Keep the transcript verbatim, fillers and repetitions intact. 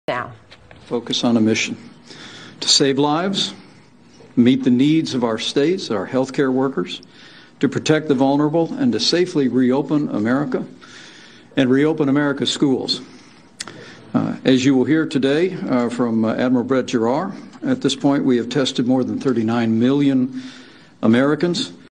Now. Focus on a mission to save lives, meet the needs of our states, our healthcare workers, to protect the vulnerable, and to safely reopen America and reopen America's schools. Uh, as you will hear today uh, from uh, Admiral Brett Giroir, at this point we have tested more than thirty-nine million Americans.